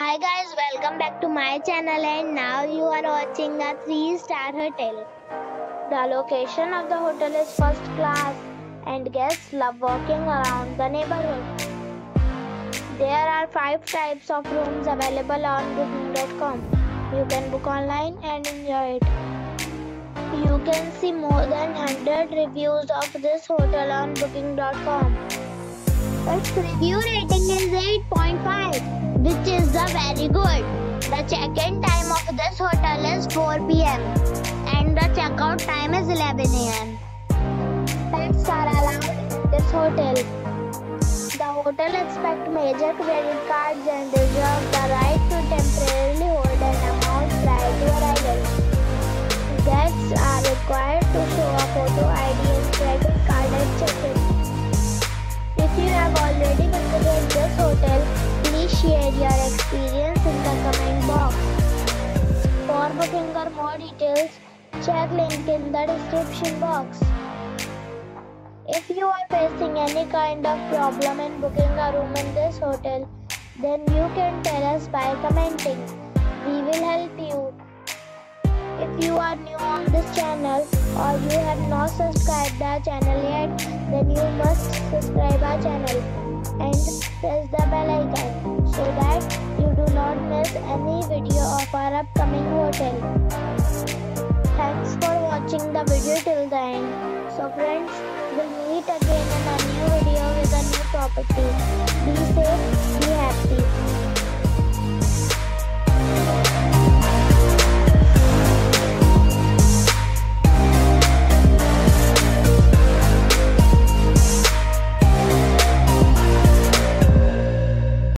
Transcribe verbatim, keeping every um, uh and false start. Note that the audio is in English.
Hi guys, welcome back to my channel and now you are watching a three star hotel. The location of the hotel is first class and guests love walking around the neighborhood. There are five types of rooms available on booking dot com. You can book online and enjoy it. You can see more than one hundred reviews of this hotel on booking dot com. Its review rating is eight point five, which is the very good. The check-in time of this hotel is four p m and the check-out time is eleven a m Pets are allowed in this hotel. The hotel accepts major credit cards and reserves the right to temporarily hold an amount prior to arrival. Guests are required to show a photo I D and credit card at check-in. If you have already visited this hotel, please share your experience in the comment box. For booking or more details, check link in the description box. If you are facing any kind of problem in booking a room in this hotel, then you can tell us by commenting. We will help you. If you are new on this channel or you have not subscribed our channel yet, then you must subscribe our channel and press the bell icon so that you do not miss any video of our upcoming hotel. Thanks for watching the video till the end. So friends, we'll meet again in a new video with a new property. Be safe.